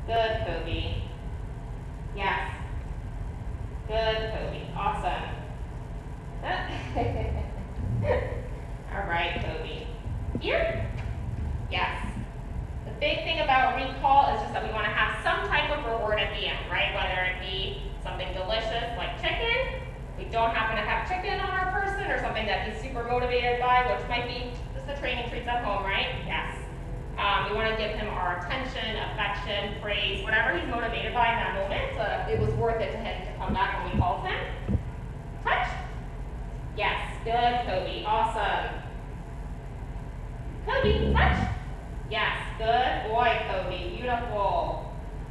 Good, Kobe. Yes. Good, Kobe. Awesome. All right, Kobe. Here? Yes. The big thing about recall is just that we want to have some type of reward at the end, right? Whether it be something delicious like chicken, we don't happen to have chicken on our person, or something that he's super motivated by, which might be just the training treats at home, right? Yes. We want to give him our attention, affection, praise, whatever he's motivated by in that moment. It was worth it to him to come back when we called him. Touch. Yes. Good, Kobe. Awesome. Kobe, touch. Yes. Good boy, Kobe. Beautiful.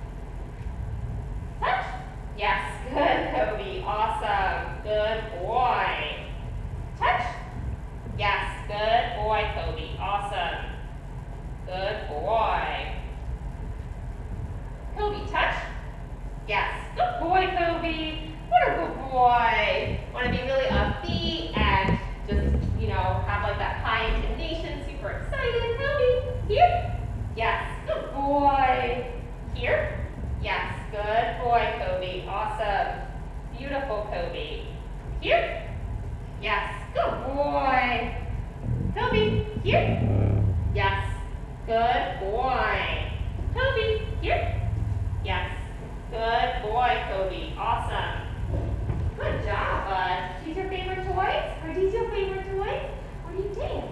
Touch. Yes. Good, Kobe. Awesome. Good boy. Touch. Yes. Good boy, Kobe. Awesome. Good boy. Kobe, touch. Yes. Good boy, Kobe. What a good boy. Want to be really upbeat and just, have like that high intonation, super excited. Kobe, here. Yes. Good boy. Here. Yes. Good boy, Kobe. Awesome. Beautiful, Kobe. Here. Yes. Good boy. Kobe, here. Yes. Good boy. Kobe, here. Yes. Good boy, Kobe. Awesome. Good job, bud. These your favorite toys? Are these your favorite toys? What do you think?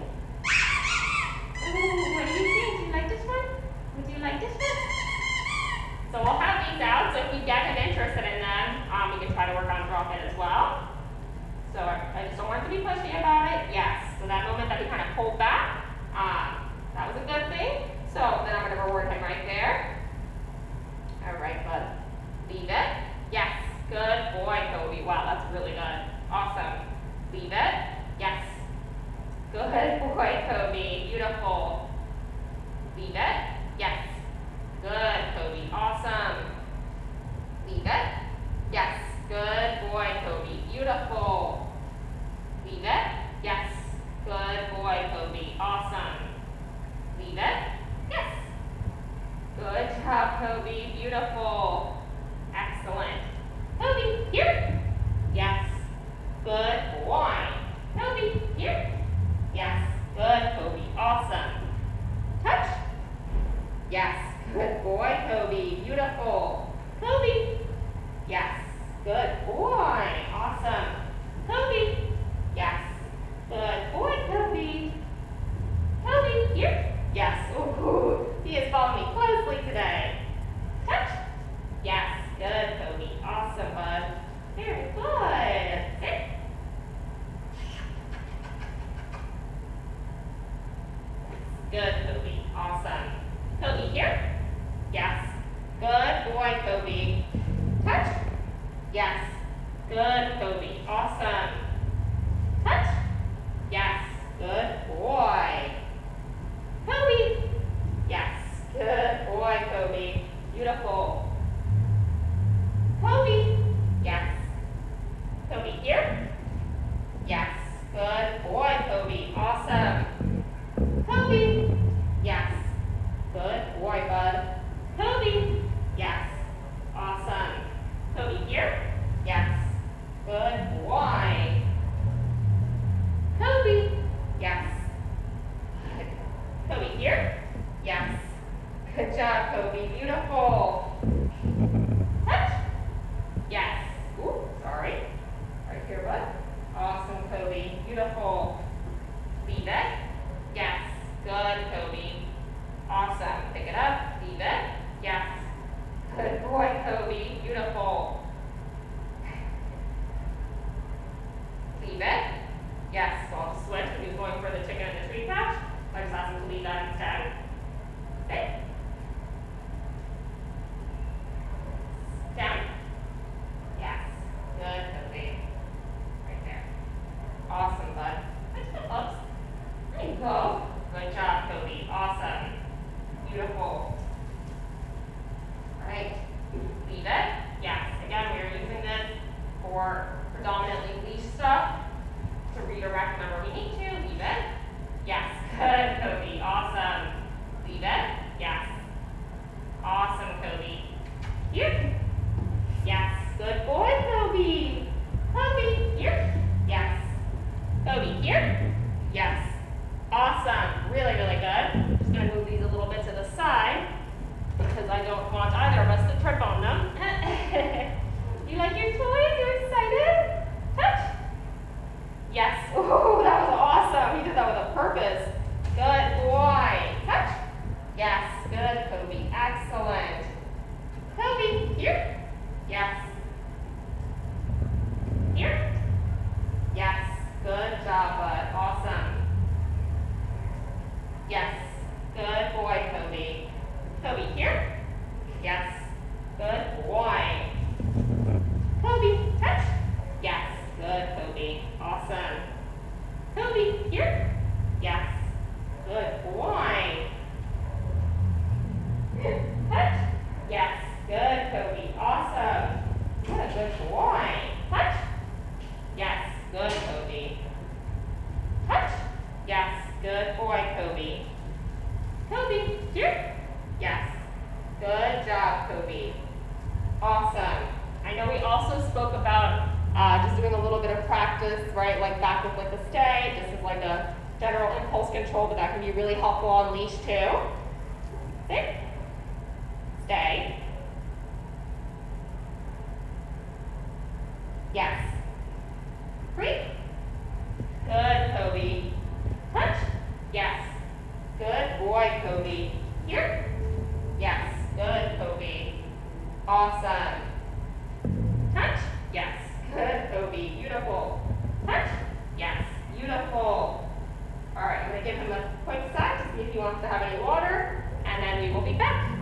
Ooh, what do you think? Do you like this one? Would you like this one? So we'll have these out, so if we get him interested in them, we can try to work on drop-in as well. So I just don't want him to be pushy about it. Yes. So that moment that he kind of pulled back, that was a good thing. So then I'm going to reward him right there. All right, bud. Leave it. Yes. Good boy, Kobe. Wow, that's really good. Awesome. Leave it. Yes. Good boy, Kobe. Beautiful. Leave it. Yes. Good, Kobe. Awesome. Leave it. Yes. Good boy, Kobe. Beautiful. Leave it. Yes. Good boy, Kobe. Awesome. Leave it. Yes. Good job, Kobe. Beautiful. Excellent. Kobe, here. Yes. Good boy. Kobe, here. Yes. Good, Kobe. Awesome. Touch. Yes. Good boy, Kobe. Beautiful. Kobe. Yes. Good boy. Awesome. Kobe. Yes. Good boy, Kobe. Kobe, here. Yes. Ooh, he is following me closely today. Touch. Yes. Good, Kobe. Awesome, bud. Very good. Sit. Good, Kobe. Awesome. Kobe, here. Yes. Good boy, Kobe. Touch. Yes. Good, Kobe. Awesome. Touch. Yes. Good boy. Kobe. Yes. Good boy, Kobe. Beautiful. Kobe. Yes. Kobe, here. Yes. Good boy, Kobe. Awesome. Kobe. Yes. Good boy, bud. Kobe. Yes. Awesome. Kobe, here. Yes. Good boy. Kobe. Yes. Good. Kobe, here. Yes. Good job, Kobe. Beautiful. Touch. Yes. Ooh, sorry. Right here, bud. Awesome, Kobe. Beautiful. Leave it. Yes. Good, Kobe. Awesome. Pick it up. Leave it. Yes. Good boy, Kobe. Beautiful. Leave it. Yes. So I'll just switch when he was going for the chicken and the tree pouch. I just asked him to leave that instead. Sit. Down. Yes. Good, Kobe. Right there. Awesome, bud. Oops. There you go. Good job, Kobe. Awesome. Beautiful. All right. Leave it. Yes. Again, we are using this for predominantly leash stuff to redirect whenever we need to. Leave it. Yes. Good, Kobe. Awesome. Leave it. Yes. Awesome, Kobe. Yes. Good boy, Kobe. Kobe, here. Yes. Good boy. Kobe, touch. Yes. Good, Kobe. Awesome. Kobe, here. Yes. Good boy. Touch. Yes. Good, Kobe. Awesome. What a good boy. Touch. Yes. Good, Kobe. Touch. Yes. Good boy, Kobe. Kobe, here. Yes. Good job, Kobe. Awesome. I know we also spoke about just doing a little bit of practice, right? Like back with like the stay, just as like a general impulse control, but that can be really helpful on leash too. Sit. Stay. Yes. Free. Good, Kobe. Touch. Yes. Good boy, Kobe. Here. Yes. Good, Kobe. Awesome. Touch. Yes. Good, Kobe. Beautiful. Touch. Yes. Beautiful. All right, I'm going to give him a quick sec to see if he wants to have any water, and then we will be back.